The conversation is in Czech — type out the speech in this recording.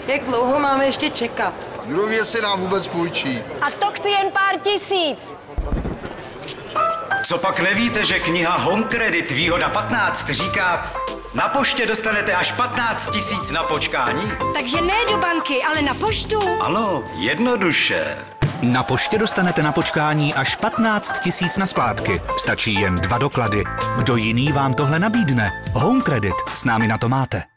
Jak dlouho máme ještě čekat? Kdo ví, jestli nám vůbec půjčí. A to chci jen pár tisíc. Co pak nevíte, že kniha Home Credit Výhoda 15 říká, na poště dostanete až 15 000 na počkání? Takže ne do banky, ale na poštu. Ano, jednoduše. Na poště dostanete na počkání až 15 000 na splátky. Stačí jen 2 doklady. Kdo jiný vám tohle nabídne? Home Credit, s námi na to máte.